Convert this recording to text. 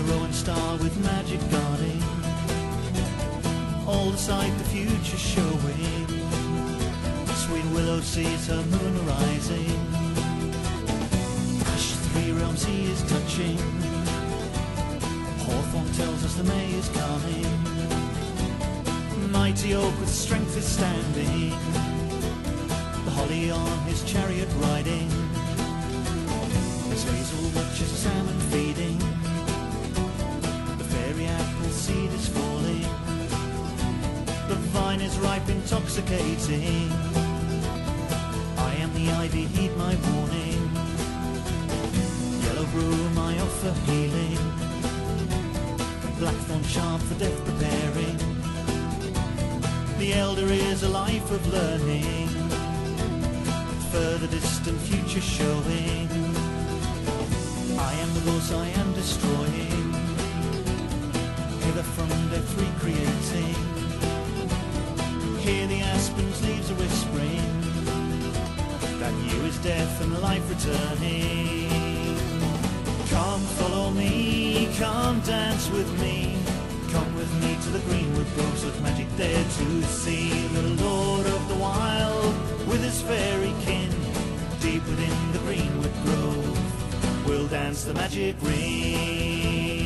Rowan star with magic guarding, all the sight the future showing. Sweet Willow sees her moon rising, Hush, the three realms he is touching. Hawthorn tells us the May is coming. Mighty oak with strength is standing, the holly on his chariot riding. As hazel watches a salmon feeding, the fairy apple seed is falling. The vine is ripe, intoxicating. I am the ivy, heed my warning. Yellow broom, I offer healing. Blackthorn sharp for death preparing. The elder is a life of learning, further distant future showing. I am the loss I am destroying, hither from death recreating. Hear the aspen's leaves are whispering, that you is death and life returning. Come follow me, come dance with me, come with me to the greenwood grove, such magic there to see. The Lord of the Wild with his fairy kin, deep within the greenwood grove, will dance the magic ring.